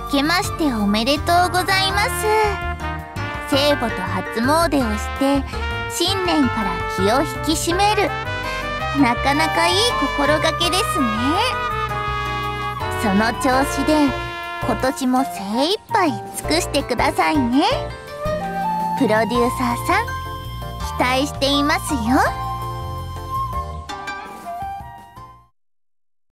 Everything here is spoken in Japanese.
けましておめでとうございます。聖母と初詣をして新年から気を引き締める、なかなかいい心がけですね。その調子で今年も精一杯尽くしてくださいね。プロデューサーさん、期待していますよ。